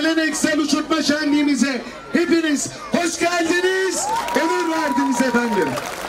geleneksel uçurtma şenliğimize hepiniz hoş geldiniz, onur verdiniz efendim.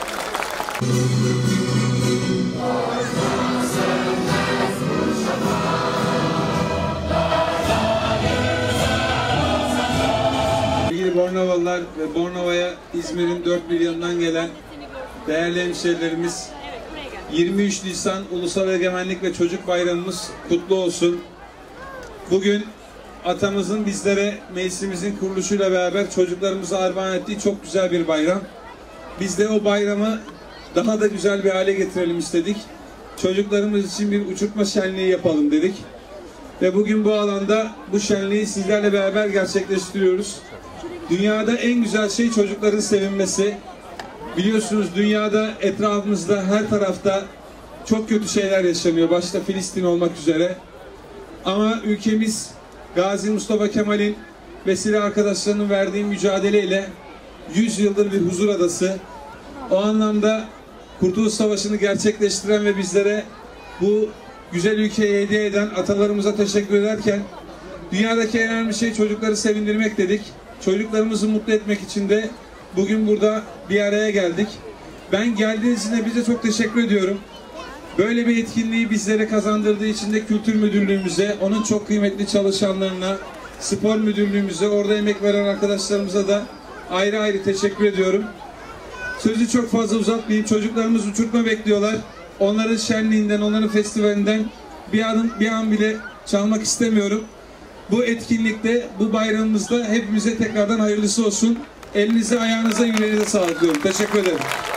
Sevgili Bornovalılar ve Bornova'ya İzmir'in 4 milyonundan gelen değerli hemşehrilerimiz, 23 Nisan Ulusal Egemenlik ve Çocuk Bayramımız kutlu olsun. Bugün atamızın bizlere meclisimizin kuruluşuyla beraber çocuklarımıza armağan ettiği çok güzel bir bayram. Biz de o bayramı daha da güzel bir hale getirelim istedik. Çocuklarımız için bir uçurtma şenliği yapalım dedik. Ve bugün bu alanda bu şenliği sizlerle beraber gerçekleştiriyoruz. Dünyada en güzel şey çocukların sevinmesi. Biliyorsunuz dünyada etrafımızda her tarafta çok kötü şeyler yaşanıyor. Başta Filistin olmak üzere. Ama ülkemiz Gazi Mustafa Kemal'in ve silah arkadaşlarının verdiği mücadeleyle 100 yıldır bir huzur adası. O anlamda Kurtuluş Savaşı'nı gerçekleştiren ve bizlere bu güzel ülkeyi hediye eden atalarımıza teşekkür ederken dünyadaki en önemli şey çocukları sevindirmek dedik. Çocuklarımızı mutlu etmek için de bugün burada bir araya geldik. Ben geldiğiniz için de bize çok teşekkür ediyorum. Böyle bir etkinliği bizlere kazandırdığı için de Kültür Müdürlüğümüze, onun çok kıymetli çalışanlarına, Spor Müdürlüğümüze, orada emek veren arkadaşlarımıza da ayrı ayrı teşekkür ediyorum. Sözü çok fazla uzatmayayım. Çocuklarımız uçurtma bekliyorlar. Onların şenliğinden, onların festivalinden bir an bile çalmak istemiyorum. Bu etkinlikte, bu bayramımızda hepimize tekrardan hayırlısı olsun. Elinize, ayağınıza, yüreğinize sağlık diyorum. Teşekkür ederim.